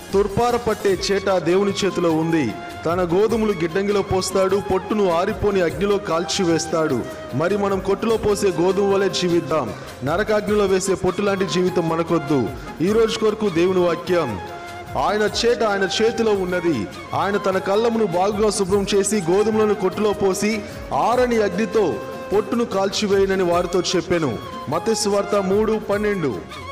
తుర్పార పట్టే చేట దేవుని చేతిలో ఉంది. తన గోధుమలు గిడ్డంగిలో పోస్తాడు, పొట్టును ఆరిపోని అగ్నిలో కాల్చివేస్తాడు. మరి మనం కొట్టులో పోసే గోధుమ వలె జీవిద్దాం. నరకాగ్నిలో వేసే పొట్టు లాంటి జీవితం మనకొద్దు. ఈ రోజు కొరకు దేవుని వాక్యం. ఆయన చేట ఆయన చేతిలో ఉన్నది. ఆయన తన కళ్ళమును బాగుగా శుభ్రం చేసి గోధుమలను కొట్టులో పోసి ఆరని అగ్నితో పొట్టును కాల్చివేయనని వారితో చెప్పెను. మత్తయి సువార్త 3:12.